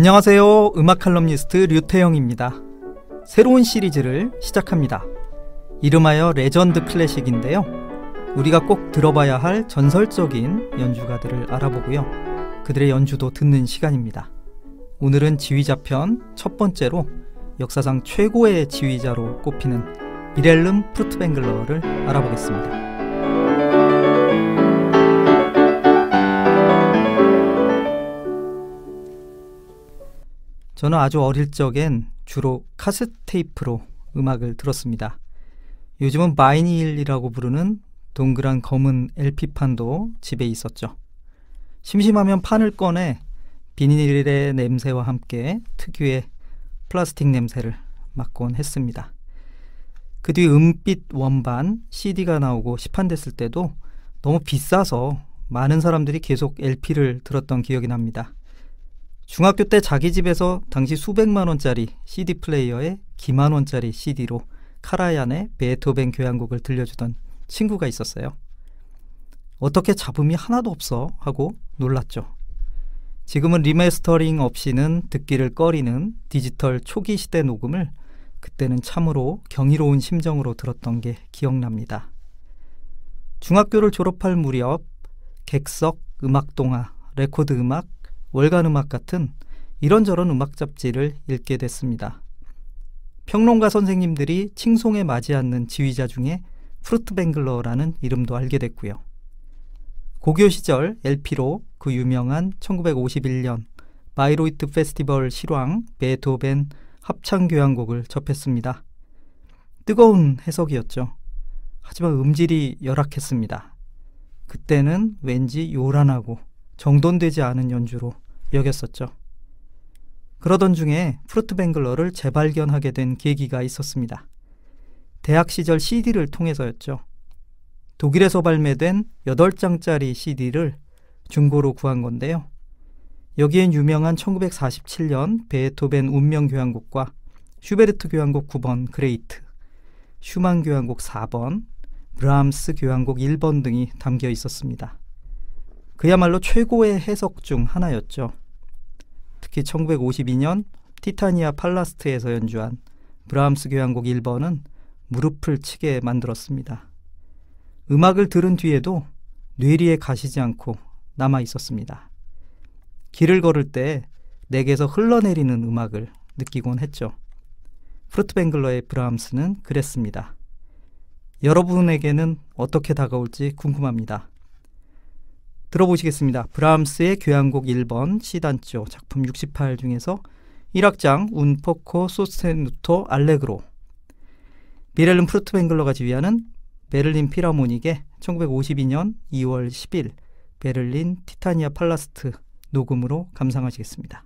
안녕하세요. 음악 칼럼니스트 류태영입니다. 새로운 시리즈를 시작합니다. 이름하여 레전드 클래식인데요. 우리가 꼭 들어봐야 할 전설적인 연주가들을 알아보고요. 그들의 연주도 듣는 시간입니다. 오늘은 지휘자 편 첫 번째로 역사상 최고의 지휘자로 꼽히는 비렐름 프루트뱅글러를 알아보겠습니다. 저는 아주 어릴 적엔 주로 카세트 테이프로 음악을 들었습니다. 요즘은 바이닐이라고 부르는 동그란 검은 LP판도 집에 있었죠. 심심하면 판을 꺼내 비닐의 냄새와 함께 특유의 플라스틱 냄새를 맡곤 했습니다. 그 뒤 은빛 원반 CD가 나오고 시판됐을 때도 너무 비싸서 많은 사람들이 계속 LP를 들었던 기억이 납니다. 중학교 때 자기 집에서 당시 수백만 원짜리 CD 플레이어에 기만 원짜리 CD로 카라얀의 베토벤 교향곡을 들려주던 친구가 있었어요. 어떻게 잡음이 하나도 없어 하고 놀랐죠. 지금은 리마스터링 없이는 듣기를 꺼리는 디지털 초기 시대 녹음을 그때는 참으로 경이로운 심정으로 들었던 게 기억납니다. 중학교를 졸업할 무렵 객석, 음악동화, 레코드 음악, 월간 음악 같은 이런저런 음악 잡지를 읽게 됐습니다. 평론가 선생님들이 칭송에 맞지 않는 지휘자 중에 프루트뱅글러라는 이름도 알게 됐고요. 고교 시절 LP로 그 유명한 1951년 바이로이트 페스티벌 실황 베토벤 합창교향곡을 접했습니다. 뜨거운 해석이었죠. 하지만 음질이 열악했습니다. 그때는 왠지 요란하고 정돈되지 않은 연주로 여겼었죠. 그러던 중에 프루트뱅글러를 재발견하게 된 계기가 있었습니다. 대학 시절 CD를 통해서였죠. 독일에서 발매된 8장짜리 CD를 중고로 구한 건데요. 여기엔 유명한 1947년 베토벤 운명 교향곡과 슈베르트 교향곡 9번 그레이트, 슈만 교향곡 4번, 브람스 교향곡 1번 등이 담겨 있었습니다. 그야말로 최고의 해석 중 하나였죠. 특히 1952년 티타니아 팔라스트에서 연주한 브람스 교향곡 1번은 무릎을 치게 만들었습니다. 음악을 들은 뒤에도 뇌리에 가시지 않고 남아 있었습니다. 길을 걸을 때 내게서 흘러내리는 음악을 느끼곤 했죠. 프루트뱅글러의 브람스는 그랬습니다. 여러분에게는 어떻게 다가올지 궁금합니다. 들어보시겠습니다. 브람스의 교향곡 1번 C단조 작품 68 중에서 1악장 운 포코 소스테누토 알레그로. 비렐름 프루트뱅글러가 지휘하는 베를린 필하모닉의 1952년 2월 10일 베를린 티타니아 팔라스트 녹음으로 감상하시겠습니다.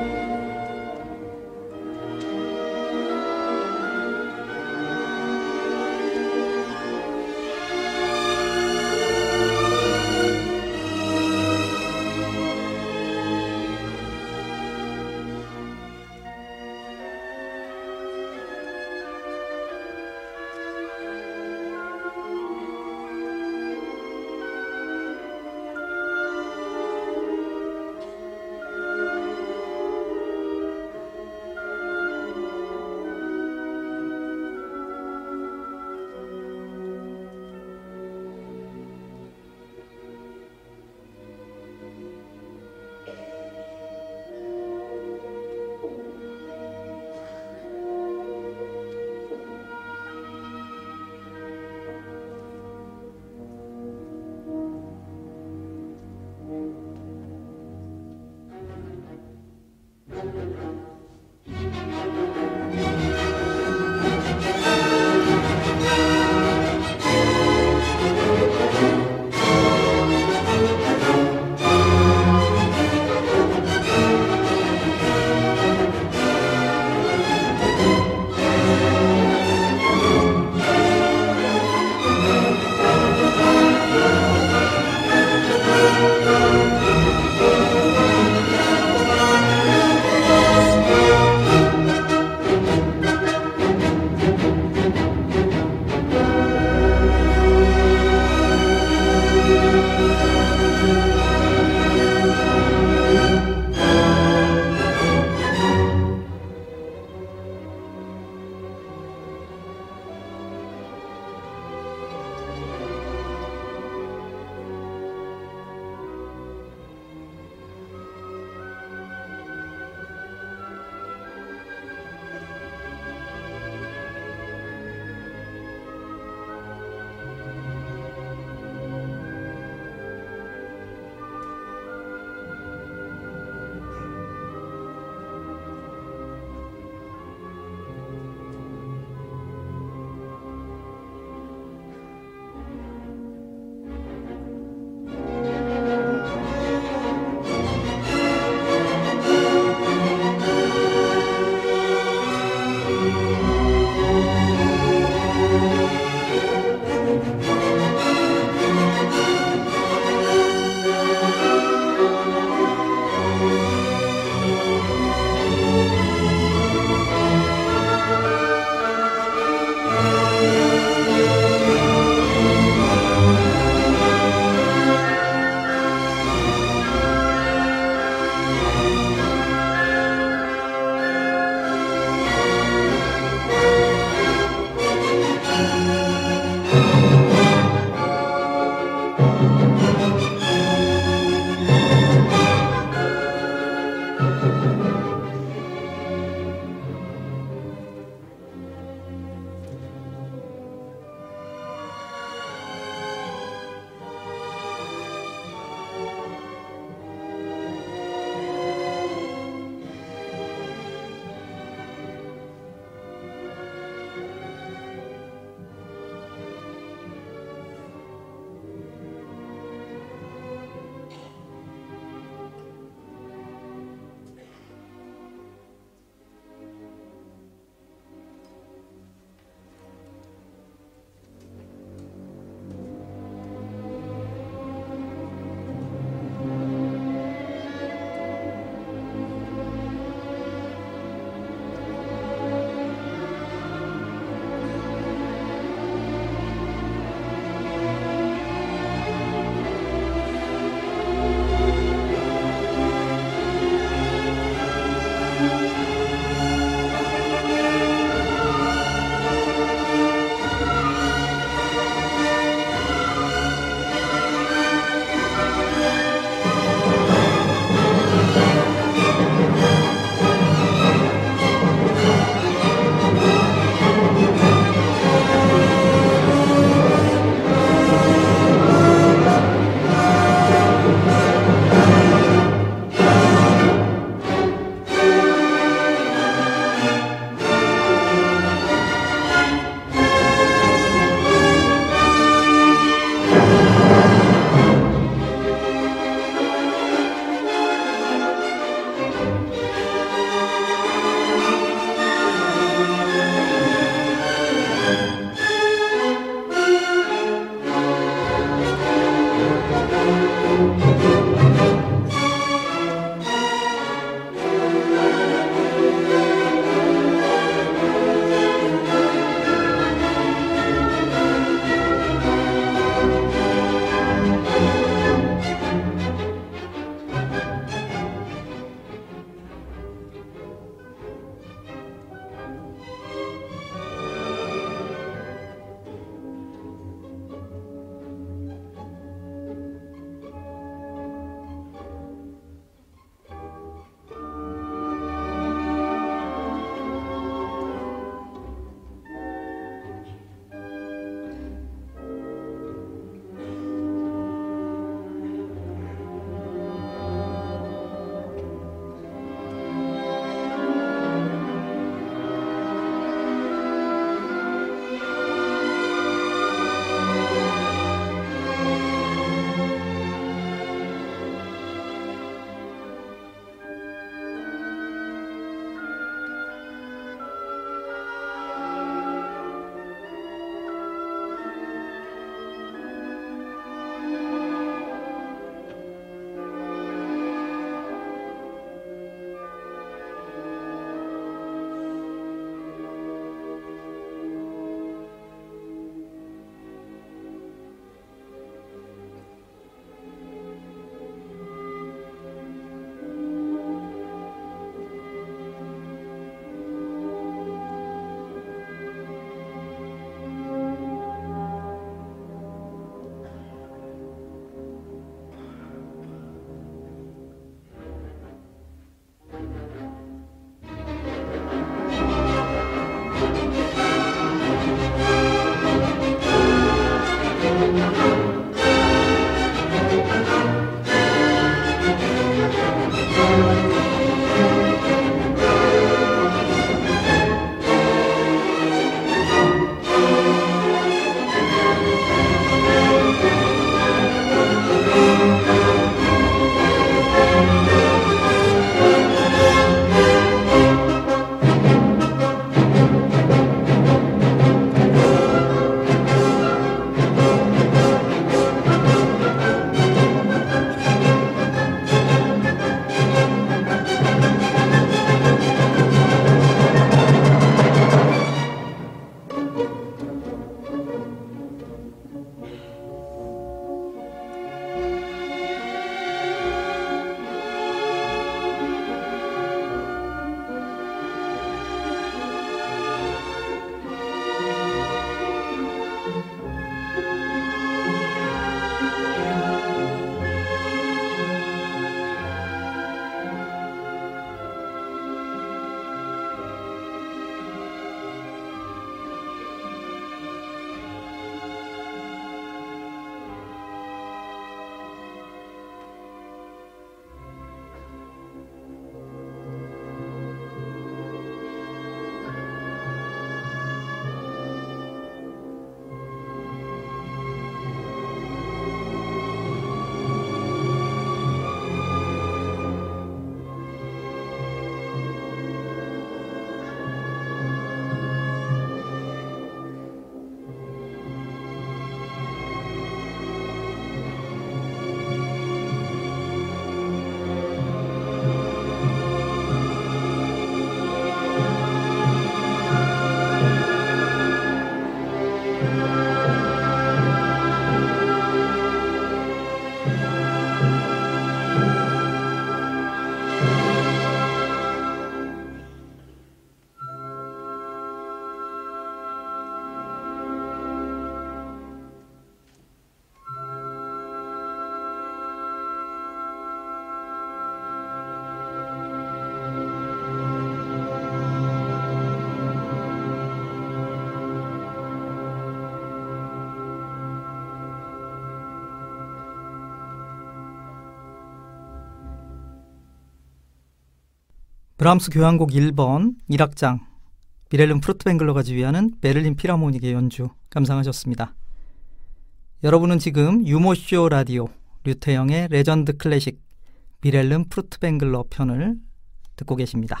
브람스 교향곡 1번 1악장 비렐름 프루트뱅글러가 지휘하는 베를린 필하모닉의 연주 감상하셨습니다. 여러분은 지금 유머쇼 라디오 류태영의 레전드 클래식 비렐름 프루트뱅글러 편을 듣고 계십니다.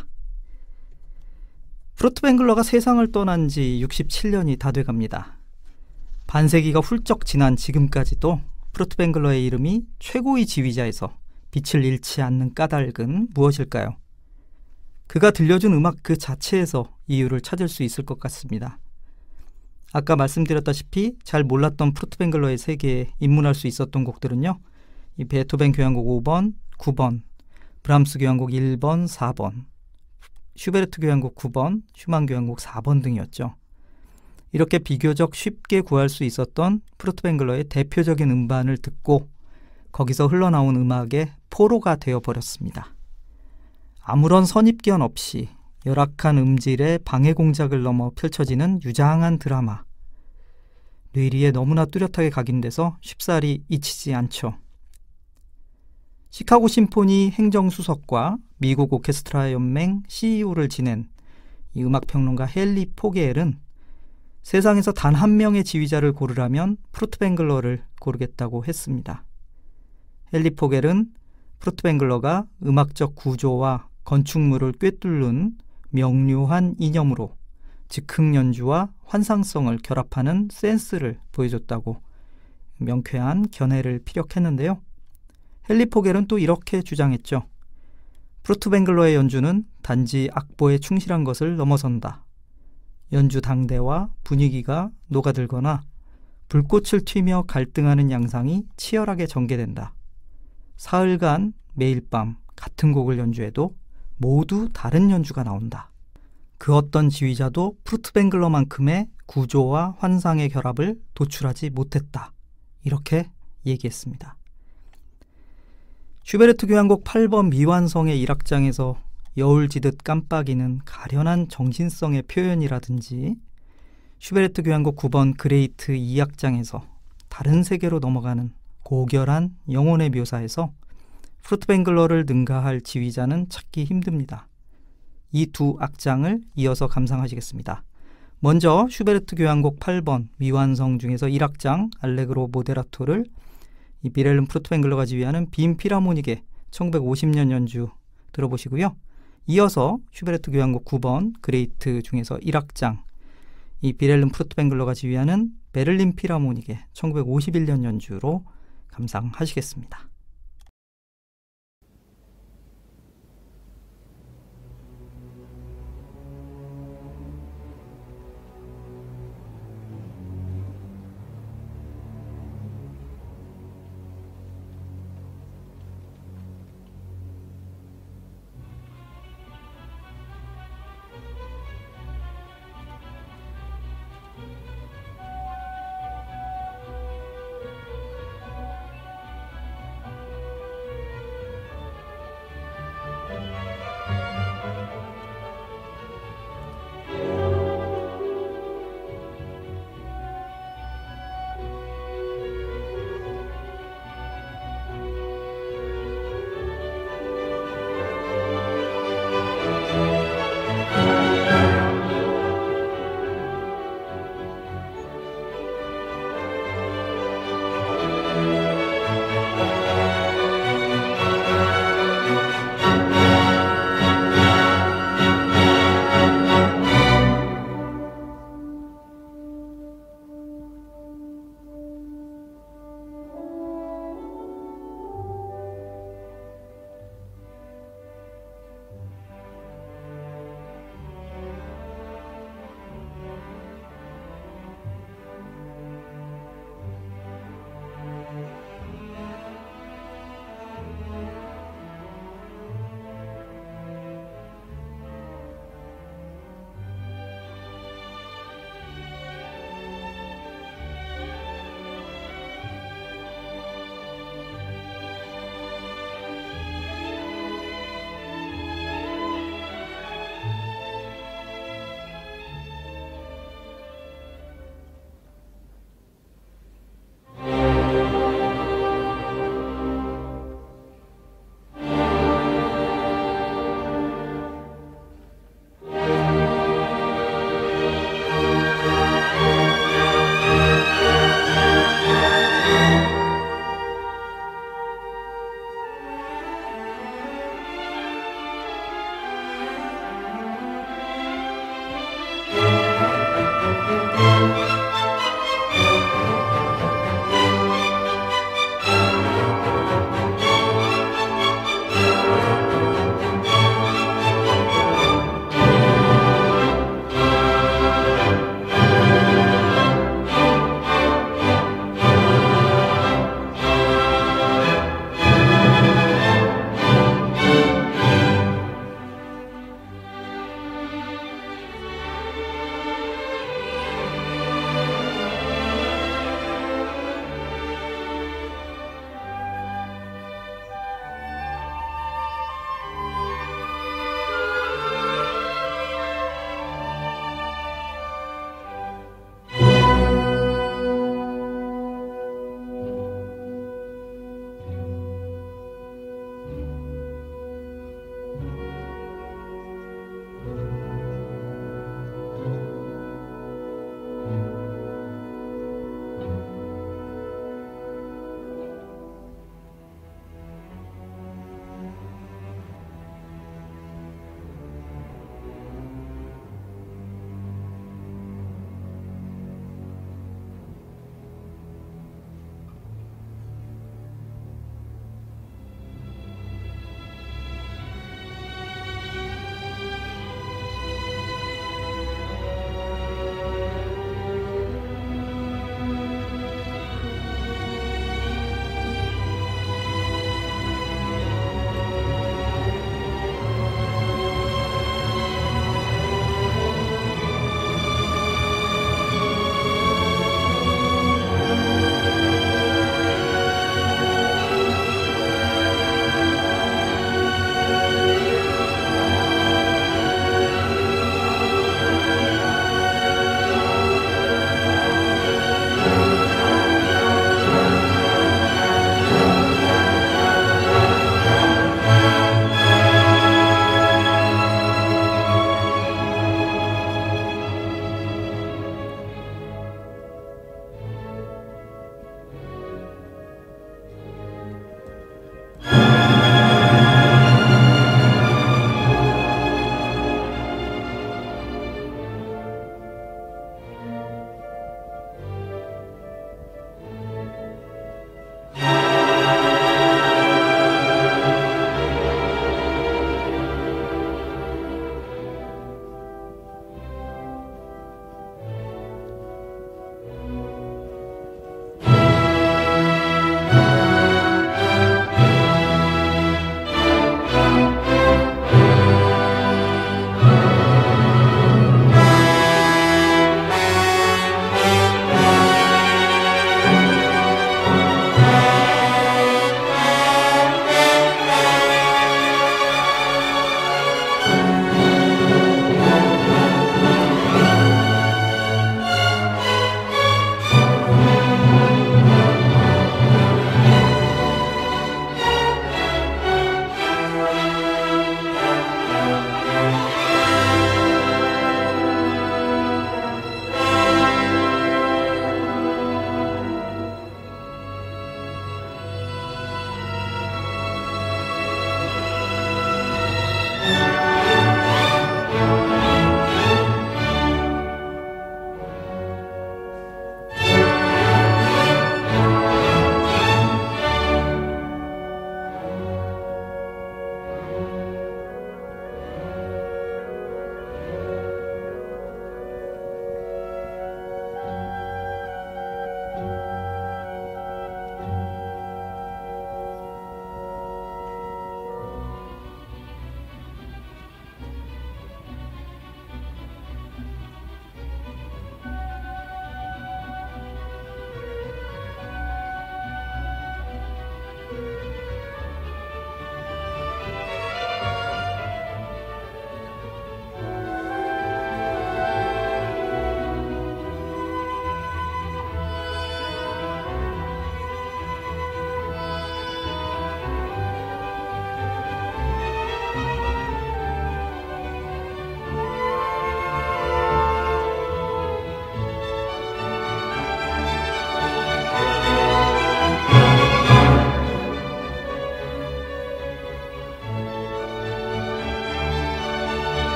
프루트뱅글러가 세상을 떠난 지 67년이 다 돼갑니다. 반세기가 훌쩍 지난 지금까지도 프루트뱅글러의 이름이 최고의 지휘자에서 빛을 잃지 않는 까닭은 무엇일까요? 그가 들려준 음악 그 자체에서 이유를 찾을 수 있을 것 같습니다. 아까 말씀드렸다시피 잘 몰랐던 프루트뱅글러의 세계에 입문할 수 있었던 곡들은요, 이 베토벤 교향곡 5번, 9번, 브람스 교향곡 1번, 4번, 슈베르트 교향곡 9번, 슈만 교향곡 4번 등이었죠. 이렇게 비교적 쉽게 구할 수 있었던 프루트뱅글러의 대표적인 음반을 듣고 거기서 흘러나온 음악의 포로가 되어버렸습니다. 아무런 선입견 없이 열악한 음질의 방해 공작을 넘어 펼쳐지는 유장한 드라마. 뇌리에 너무나 뚜렷하게 각인돼서 쉽사리 잊히지 않죠. 시카고 심포니 행정수석과 미국 오케스트라 연맹 CEO를 지낸 이 음악평론가 헨리 포겔은 세상에서 단 한 명의 지휘자를 고르라면 프루트뱅글러를 고르겠다고 했습니다. 헨리 포겔은 프루트뱅글러가 음악적 구조와 건축물을 꿰뚫는 명료한 이념으로 즉흥 연주와 환상성을 결합하는 센스를 보여줬다고 명쾌한 견해를 피력했는데요. 헨리 포겔은 또 이렇게 주장했죠. 프루트뱅글러의 연주는 단지 악보에 충실한 것을 넘어선다. 연주 당대와 분위기가 녹아들거나 불꽃을 튀며 갈등하는 양상이 치열하게 전개된다. 사흘간 매일 밤 같은 곡을 연주해도 모두 다른 연주가 나온다. 그 어떤 지휘자도 프루트뱅글러만큼의 구조와 환상의 결합을 도출하지 못했다. 이렇게 얘기했습니다. 슈베르트 교향곡 8번 미완성의 1악장에서 여울지듯 깜빡이는 가련한 정신성의 표현이라든지 슈베르트 교향곡 9번 그레이트 2악장에서 다른 세계로 넘어가는 고결한 영혼의 묘사에서 프루트뱅글러를 능가할 지휘자는 찾기 힘듭니다. 이 두 악장을 이어서 감상하시겠습니다. 먼저 슈베르트 교향곡 8번 미완성 중에서 1악장 알레그로 모데라토를 이 비렐름 프루트뱅글러가 지휘하는 빈 필하모닉의 1950년 연주 들어보시고요. 이어서 슈베르트 교향곡 9번 그레이트 중에서 1악장 이 비렐름 프루트뱅글러가 지휘하는 베를린 필하모닉의 1951년 연주로 감상하시겠습니다.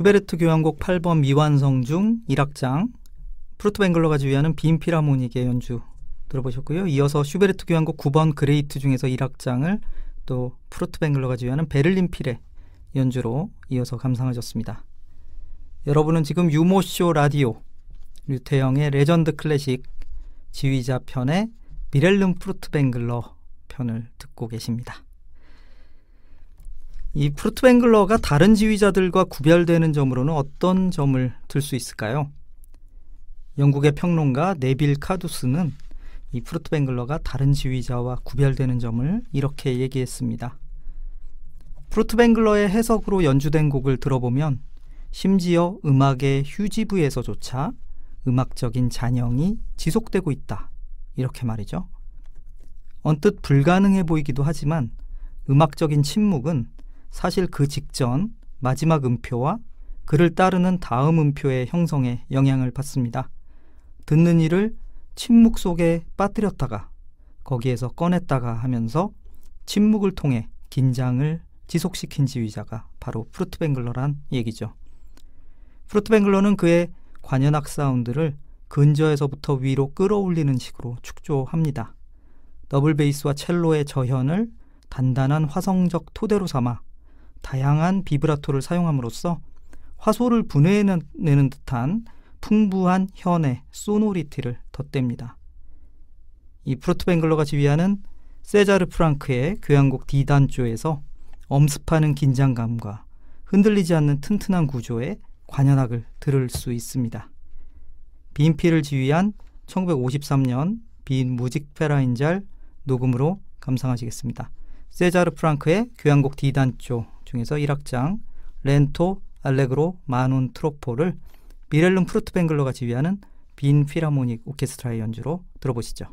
슈베르트 교향곡 8번 미완성 중 1악장, 프루트뱅글러가 지휘하는 빈 필하모닉의 연주 들어보셨고요. 이어서 슈베르트 교향곡 9번 그레이트 중에서 1악장을 또 프루트뱅글러가 지휘하는 베를린 필의 연주로 이어서 감상하셨습니다. 여러분은 지금 유모쇼 라디오 류태영의 레전드 클래식 지휘자 편의 미렐름 프루트뱅글러 편을 듣고 계십니다. 이 프루트뱅글러가 다른 지휘자들과 구별되는 점으로는 어떤 점을 들 수 있을까요? 영국의 평론가 네빌 카두스는 이 프루트뱅글러가 다른 지휘자와 구별되는 점을 이렇게 얘기했습니다. 프루트뱅글러의 해석으로 연주된 곡을 들어보면 심지어 음악의 휴지부에서조차 음악적인 잔영이 지속되고 있다. 이렇게 말이죠. 언뜻 불가능해 보이기도 하지만 음악적인 침묵은 사실 그 직전 마지막 음표와 그를 따르는 다음 음표의 형성에 영향을 받습니다. 듣는 이를 침묵 속에 빠뜨렸다가 거기에서 꺼냈다가 하면서 침묵을 통해 긴장을 지속시킨 지휘자가 바로 프루트뱅글러란 얘기죠. 프루트뱅글러는 그의 관현악 사운드를 근저에서부터 위로 끌어올리는 식으로 축조합니다. 더블 베이스와 첼로의 저현을 단단한 화성적 토대로 삼아 다양한 비브라토를 사용함으로써 화소를 분해내는 듯한 풍부한 현의 소노리티를 덧댑니다. 이 프루트뱅글러가 지휘하는 세자르 프랑크의 교향곡 D단조에서 엄습하는 긴장감과 흔들리지 않는 튼튼한 구조의 관현악을 들을 수 있습니다. 빈필을 지휘한 1953년 빈 무직페라인잘 녹음으로 감상하시겠습니다. 세자르 프랑크의 교향곡 D단조 중에서 1악장 렌토 알레그로 마논 트로포를 미렐름 프루트뱅글러가 지휘하는 빈 필하모닉 오케스트라의 연주로 들어보시죠.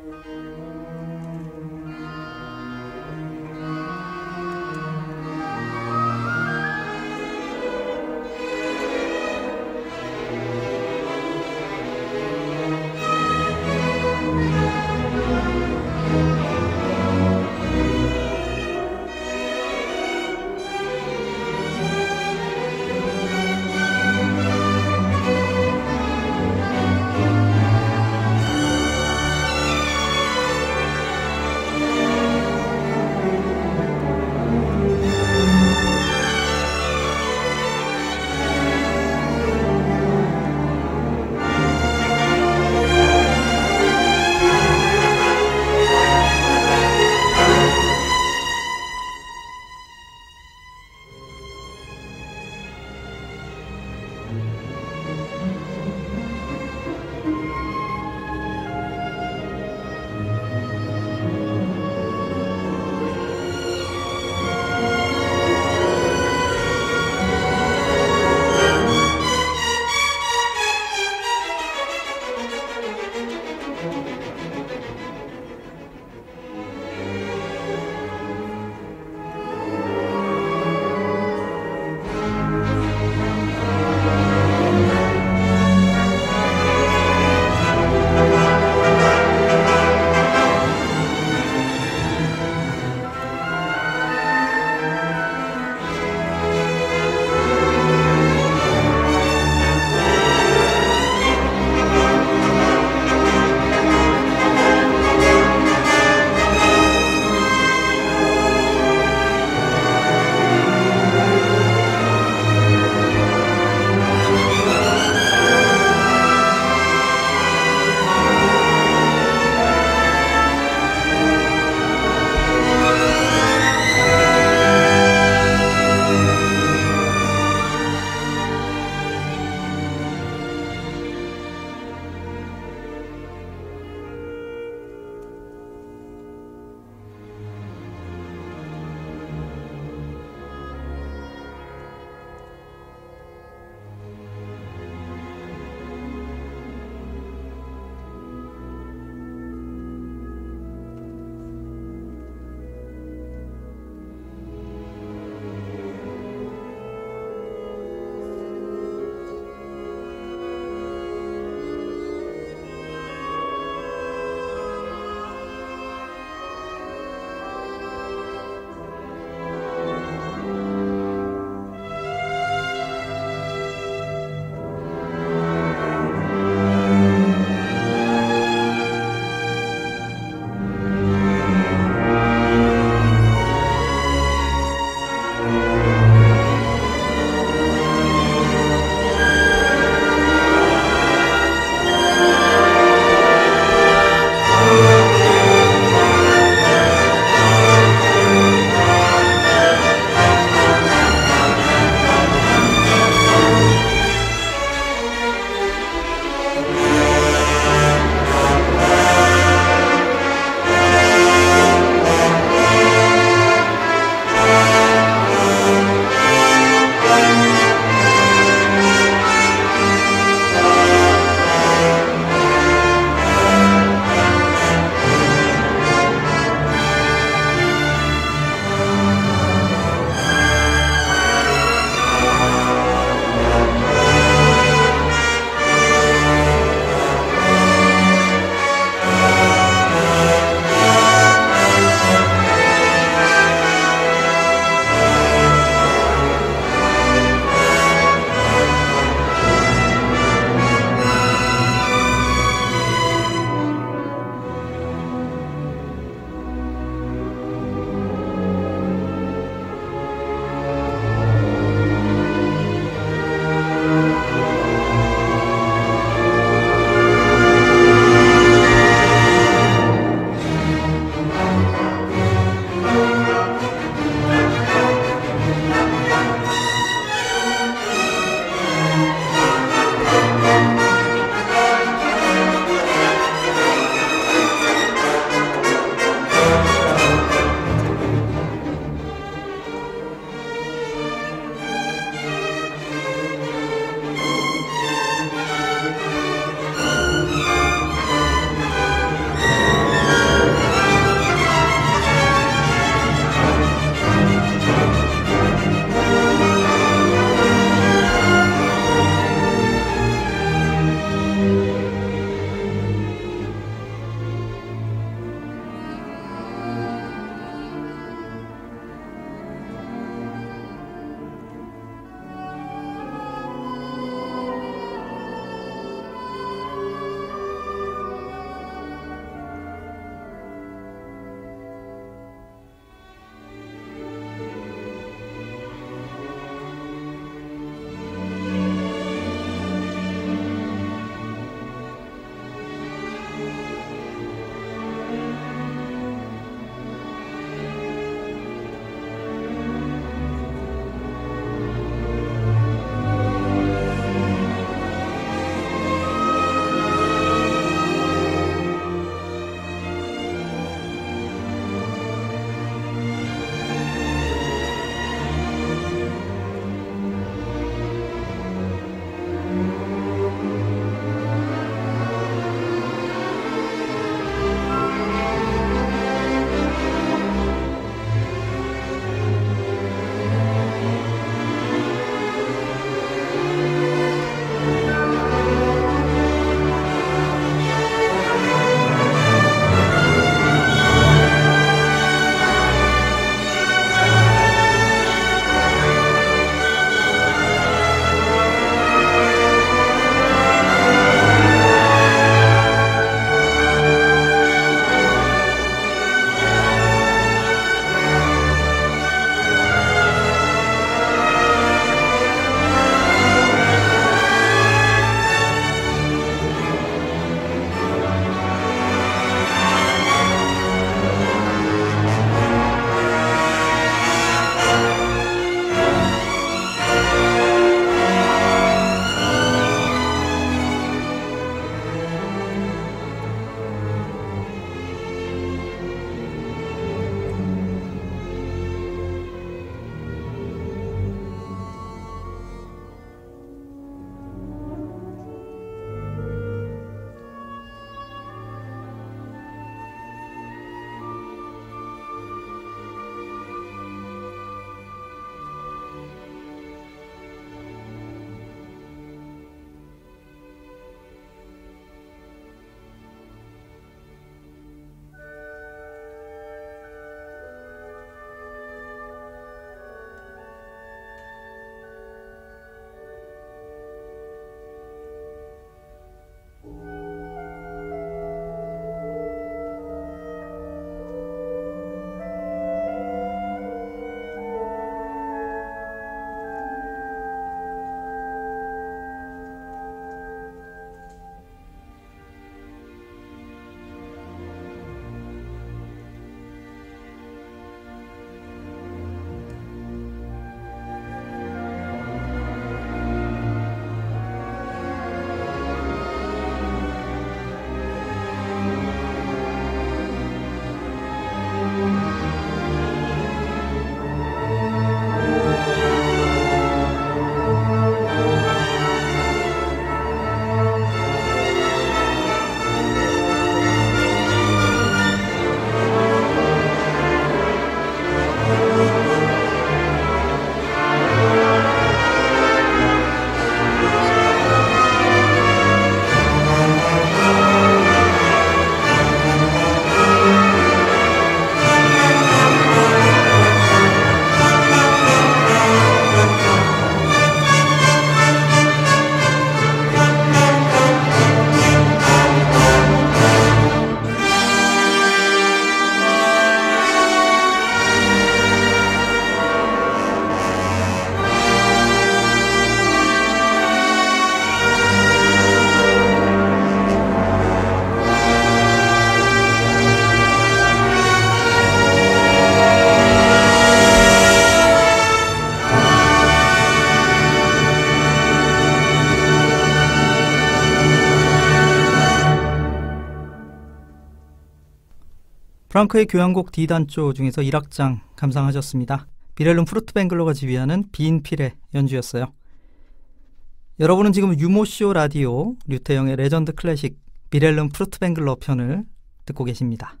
프랑크의 교향곡 D단조 중에서 1악장 감상하셨습니다. 비렐름 프루트뱅글러가 지휘하는 빈필의 연주였어요. 여러분은 지금 유모쇼 라디오 류태영의 레전드 클래식 비렐름 프루트뱅글러 편을 듣고 계십니다.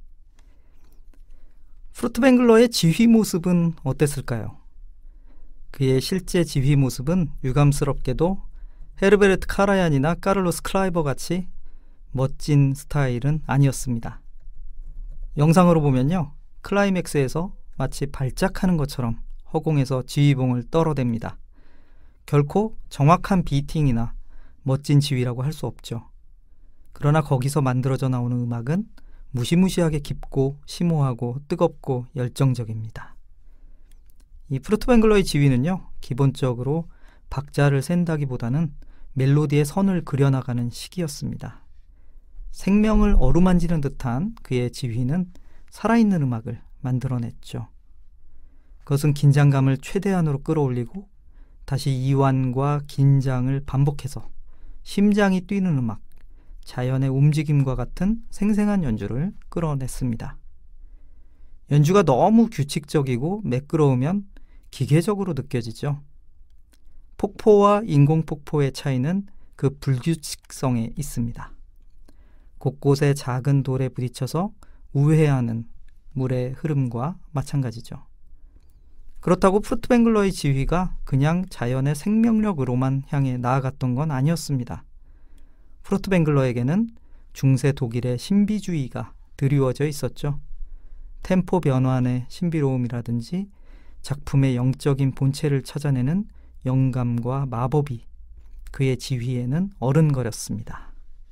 프루트뱅글러의 지휘 모습은 어땠을까요? 그의 실제 지휘 모습은 유감스럽게도 헤르베르트 카라얀이나 카를로스 클라이버 같이 멋진 스타일은 아니었습니다. 영상으로 보면요, 클라이맥스에서 마치 발작하는 것처럼 허공에서 지휘봉을 떨어댑니다. 결코 정확한 비팅이나 멋진 지휘라고 할 수 없죠. 그러나 거기서 만들어져 나오는 음악은 무시무시하게 깊고 심오하고 뜨겁고 열정적입니다. 이 프루트뱅글러의 지휘는요, 기본적으로 박자를 센다기보다는 멜로디의 선을 그려나가는 시기였습니다. 생명을 어루만지는 듯한 그의 지휘는 살아있는 음악을 만들어냈죠. 그것은 긴장감을 최대한으로 끌어올리고 다시 이완과 긴장을 반복해서 심장이 뛰는 음악, 자연의 움직임과 같은 생생한 연주를 끌어냈습니다. 연주가 너무 규칙적이고 매끄러우면 기계적으로 느껴지죠. 폭포와 인공폭포의 차이는 그 불규칙성에 있습니다. 곳곳에 작은 돌에 부딪혀서 우회하는 물의 흐름과 마찬가지죠. 그렇다고 프루트뱅글러의 지휘가 그냥 자연의 생명력으로만 향해 나아갔던 건 아니었습니다. 프루트뱅글러에게는 중세 독일의 신비주의가 드리워져 있었죠. 템포 변환의 신비로움이라든지 작품의 영적인 본체를 찾아내는 영감과 마법이 그의 지휘에는 어른거렸습니다.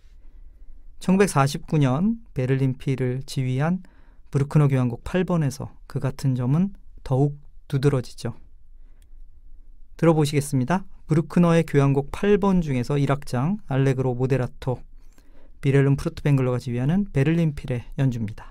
1949년 베를린 필을 지휘한 브루크너 교향곡 8번에서 그 같은 점은 더욱 두드러지죠. 들어보시겠습니다. 브루크너의 교향곡 8번 중에서 1악장 알레그로 모데라토, 비렐름 프루트뱅글러가 지휘하는 베를린 필의 연주입니다.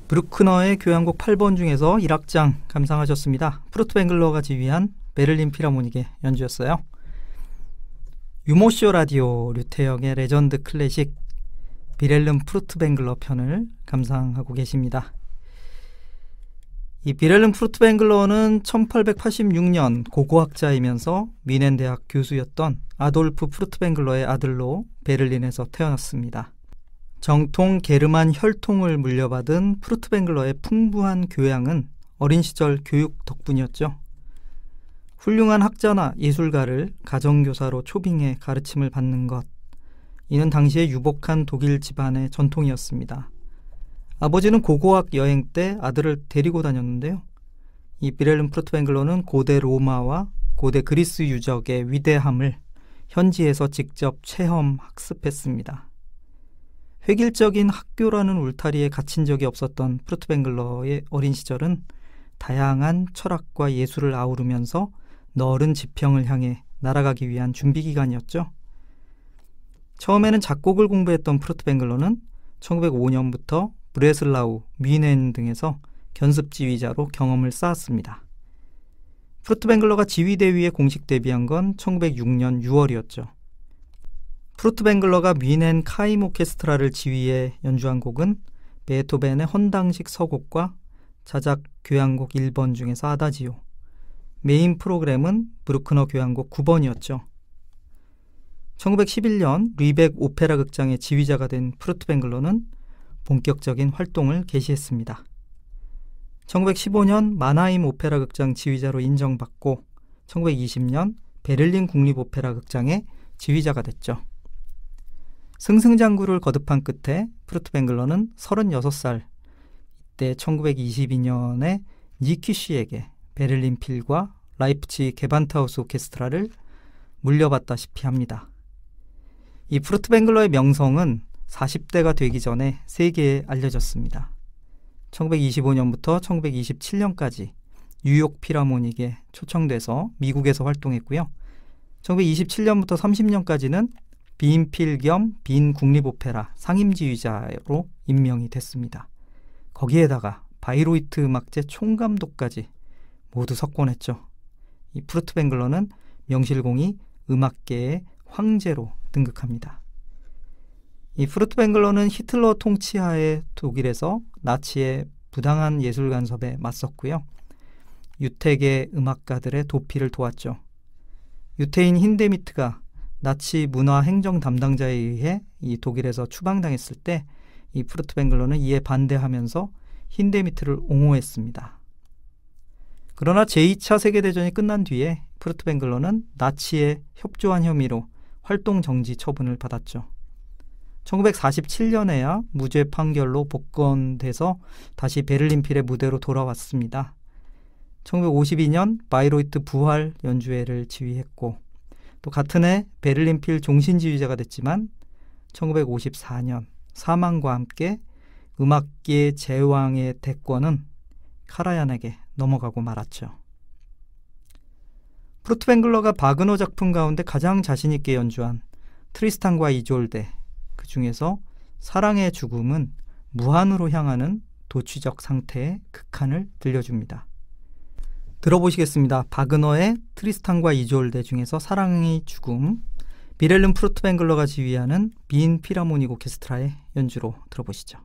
브루크너의 교향곡 8번 중에서 1악장 감상하셨습니다. 프루트뱅글러가 지휘한 베를린 필하모닉의 연주였어요. 유모쇼 라디오 류태영의 레전드 클래식 비렐름 프루트뱅글러 편을 감상하고 계십니다. 이 비렐름 프루트뱅글러는 1886년 고고학자이면서 뮌헨 대학 교수였던 아돌프 프루트뱅글러의 아들로 베를린에서 태어났습니다. 정통 게르만 혈통을 물려받은 프루트뱅글러의 풍부한 교양은 어린 시절 교육 덕분이었죠. 훌륭한 학자나 예술가를 가정교사로 초빙해 가르침을 받는 것, 이는 당시의 유복한 독일 집안의 전통이었습니다. 아버지는 고고학 여행 때 아들을 데리고 다녔는데요. 이 비렐름 프루트뱅글러는 고대 로마와 고대 그리스 유적의 위대함을 현지에서 직접 체험 학습했습니다. 획일적인 학교라는 울타리에 갇힌 적이 없었던 프루트뱅글러의 어린 시절은 다양한 철학과 예술을 아우르면서 넓은 지평을 향해 날아가기 위한 준비 기간이었죠. 처음에는 작곡을 공부했던 프루트뱅글러는 1905년부터 브레슬라우, 뮌헨 등에서 견습 지휘자로 경험을 쌓았습니다. 프루트뱅글러가 지휘대위에 공식 데뷔한 건 1906년 6월이었죠. 프루트뱅글러가 뮌헨 카임 오케스트라를 지휘해 연주한 곡은 베토벤의 헌당식 서곡과 자작 교향곡 1번 중에서 아다지오, 메인 프로그램은 브루크너 교향곡 9번이었죠. 1911년 리벡 오페라 극장의 지휘자가 된 프루트뱅글러는 본격적인 활동을 개시했습니다. 1915년 마나임 오페라 극장 지휘자로 인정받고 1920년 베를린 국립오페라 극장의 지휘자가 됐죠. 승승장구를 거듭한 끝에 프루트뱅글러는 36살, 이때 1922년에 니키쉬에게 베를린 필과 라이프치히 게반트하우스 오케스트라를 물려받다시피 합니다. 이 프루트뱅글러의 명성은 40대가 되기 전에 세계에 알려졌습니다. 1925년부터 1927년까지 뉴욕 필하모닉에 초청돼서 미국에서 활동했고요. 1927년부터 30년까지는 빈필 겸 빈 국립오페라 상임지휘자로 임명이 됐습니다. 거기에다가 바이로이트 음악제 총감독까지 모두 석권했죠. 이 프루트뱅글러는 명실공히 음악계의 황제로 등극합니다. 이 프루트뱅글러는 히틀러 통치하에 독일에서 나치의 부당한 예술 간섭에 맞섰고요. 유택의 음악가들의 도피를 도왔죠. 유태인 힌데미트가 나치 문화 행정 담당자에 의해 이 독일에서 추방당했을 때 이 프루트뱅글러는 이에 반대하면서 힌데미트를 옹호했습니다. 그러나 제2차 세계대전이 끝난 뒤에 프루트뱅글러는 나치에 협조한 혐의로 활동 정지 처분을 받았죠. 1947년에야 무죄 판결로 복권돼서 다시 베를린 필의 무대로 돌아왔습니다. 1952년 바이로이트 부활 연주회를 지휘했고 또 같은 해 베를린 필 종신지휘자가 됐지만 1954년 사망과 함께 음악계 제왕의 대권은 카라얀에게 넘어가고 말았죠. 프루트뱅글러가 바그너 작품 가운데 가장 자신있게 연주한 트리스탄과 이졸데, 그 중에서 사랑의 죽음은 무한으로 향하는 도취적 상태의 극한을 들려줍니다. 들어보시겠습니다. 바그너의 트리스탄과 이졸데 중에서 사랑의 죽음, 비렐름 프루트뱅글러가 지휘하는 빈 필하모닉 오케스트라의 연주로 들어보시죠.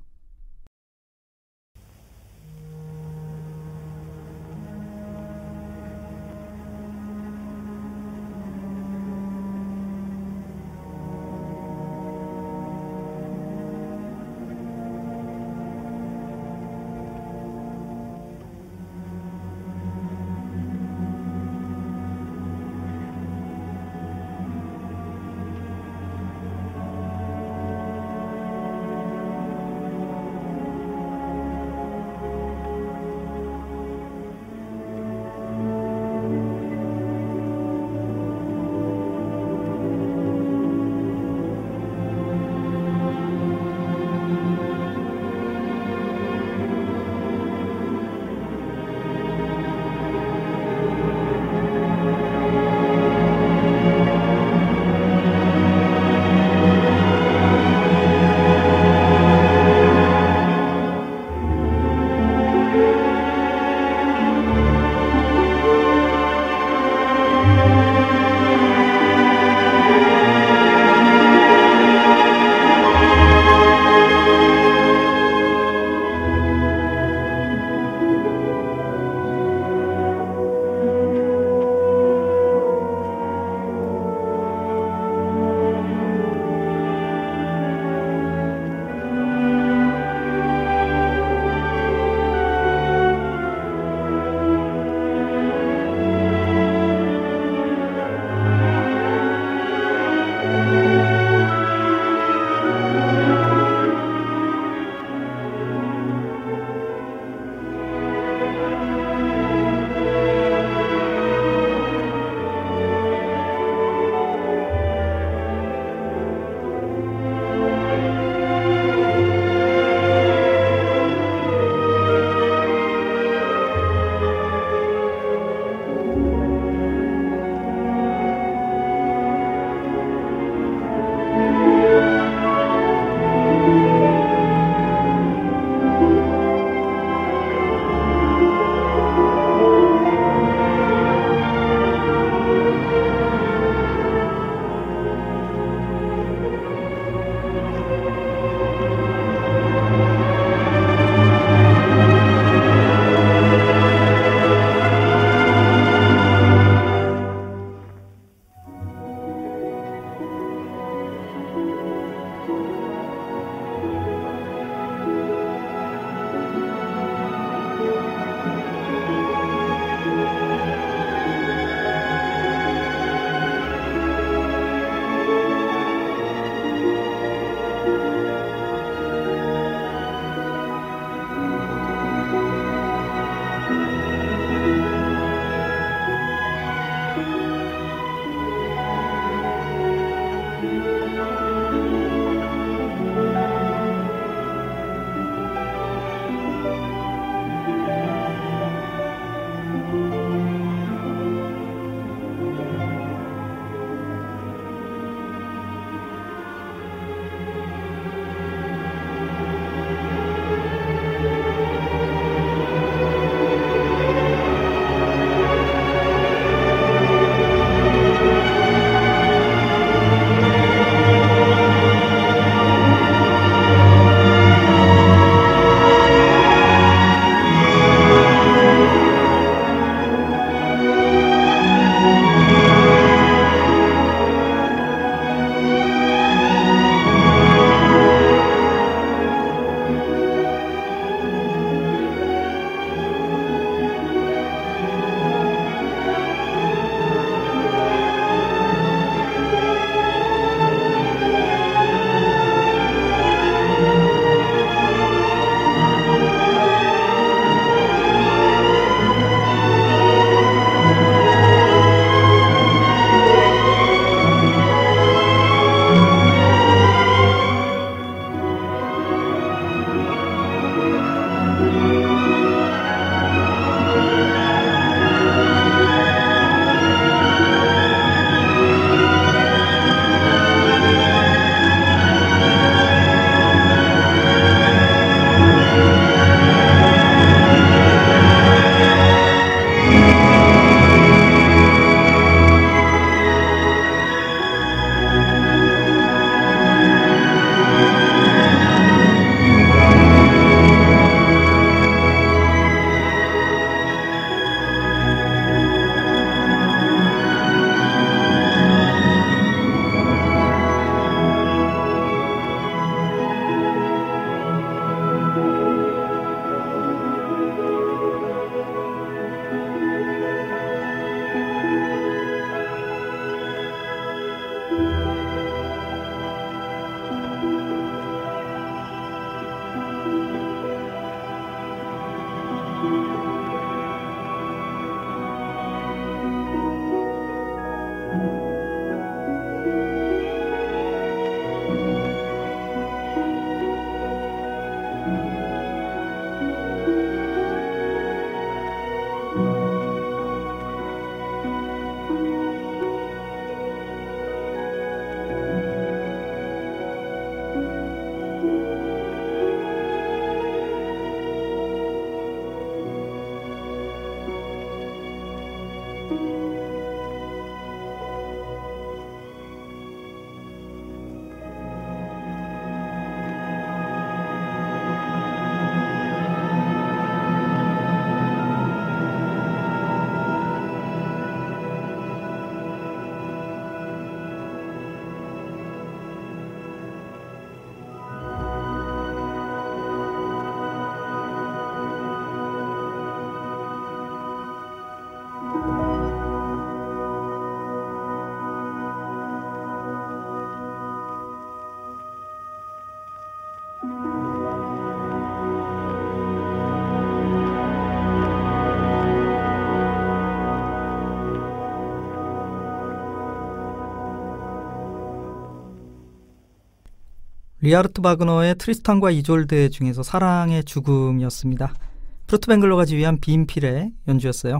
리하르트 바그너의 트리스탄과 이졸드 중에서 사랑의 죽음이었습니다. 프루트뱅글러가 지휘한 빈필의 연주였어요.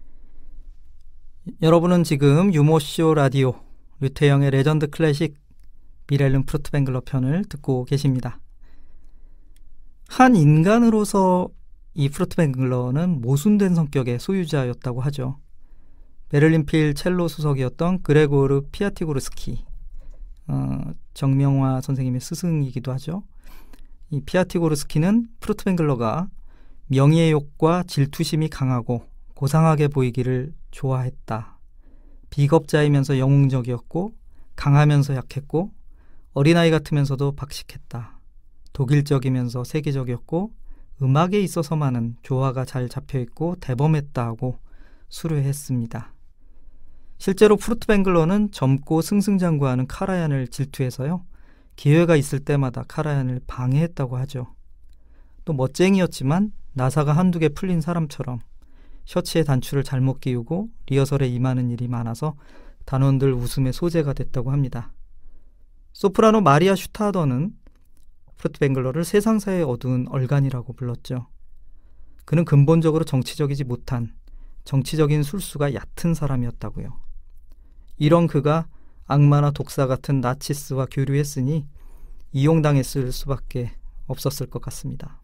여러분은 지금 유모쇼 라디오 류태영의 레전드 클래식 미렐름 프루트뱅글러 편을 듣고 계십니다. 한 인간으로서 이 프루트뱅글러는 모순된 성격의 소유자였다고 하죠. 베를린 필 첼로 수석이었던 그레고르 피아티고르스키, 정명화 선생님의 스승이기도 하죠. 이 피아티고르스키는 프루트뱅글러가 명예욕과 질투심이 강하고 고상하게 보이기를 좋아했다. 비겁자이면서 영웅적이었고 강하면서 약했고 어린아이 같으면서도 박식했다. 독일적이면서 세계적이었고 음악에 있어서만은 조화가 잘 잡혀있고 대범했다 하고 수료했습니다. 실제로 프루트뱅글러는 젊고 승승장구하는 카라얀을 질투해서요, 기회가 있을 때마다 카라얀을 방해했다고 하죠. 또 멋쟁이였지만 나사가 한두 개 풀린 사람처럼 셔츠에 단추를 잘못 끼우고 리허설에 임하는 일이 많아서 단원들 웃음의 소재가 됐다고 합니다. 소프라노 마리아 슈타더는 프루트뱅글러를 세상사의 어두운 얼간이라고 불렀죠. 그는 근본적으로 정치적이지 못한, 정치적인 술수가 얕은 사람이었다고요. 이런 그가 악마나 독사 같은 나치스와 교류했으니 이용당했을 수밖에 없었을 것 같습니다.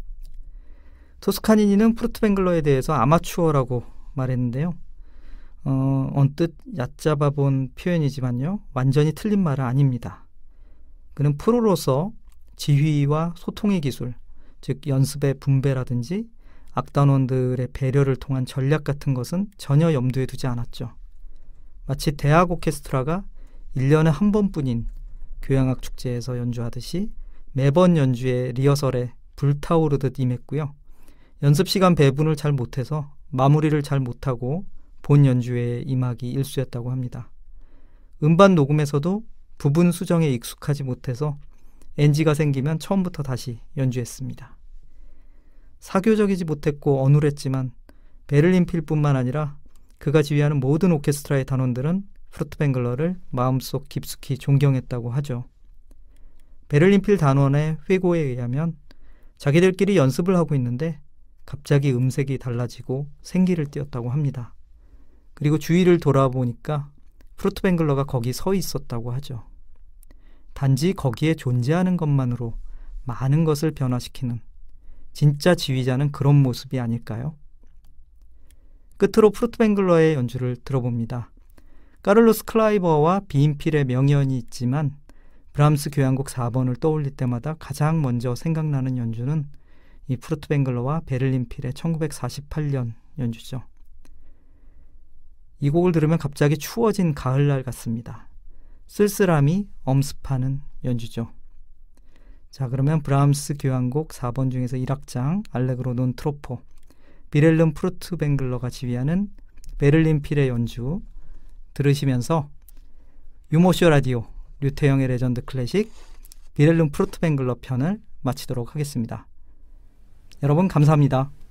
토스카니니는 프루트뱅글러에 대해서 아마추어라고 말했는데요. 언뜻 얕잡아 본 표현이지만요, 완전히 틀린 말은 아닙니다. 그는 프로로서 지휘와 소통의 기술, 즉 연습의 분배라든지 악단원들의 배려를 통한 전략 같은 것은 전혀 염두에 두지 않았죠. 마치 대학 오케스트라가 1년에 한 번뿐인 교향악 축제에서 연주하듯이 매번 연주에 리허설에 불타오르듯 임했고요. 연습 시간 배분을 잘 못해서 마무리를 잘 못하고 본 연주에 임하기 일쑤였다고 합니다. 음반 녹음에서도 부분 수정에 익숙하지 못해서 NG가 생기면 처음부터 다시 연주했습니다. 사교적이지 못했고 어눌했지만 베를린 필뿐만 아니라 그가 지휘하는 모든 오케스트라의 단원들은 프루트뱅글러를 마음속 깊숙이 존경했다고 하죠. 베를린 필 단원의 회고에 의하면 자기들끼리 연습을 하고 있는데 갑자기 음색이 달라지고 생기를 띄었다고 합니다. 그리고 주위를 돌아보니까 프루트뱅글러가 거기 서 있었다고 하죠. 단지 거기에 존재하는 것만으로 많은 것을 변화시키는 진짜 지휘자는 그런 모습이 아닐까요? 끝으로 프루트뱅글러의 연주를 들어봅니다. 카를로스 클라이버와 빈필의 명연이 있지만 브람스 교향곡 4번을 떠올릴 때마다 가장 먼저 생각나는 연주는 이 프루트뱅글러와 베를린 필의 1948년 연주죠. 이 곡을 들으면 갑자기 추워진 가을날 같습니다. 쓸쓸함이 엄습하는 연주죠. 자, 그러면 브람스 교향곡 4번 중에서 1악장 알레그로 논 트로포, 비렐름 프루트뱅글러가 지휘하는 베를린 필의 연주 들으시면서 유모쇼 라디오 류태영의 레전드 클래식 비렐름 프루트뱅글러 편을 마치도록 하겠습니다. 여러분 감사합니다.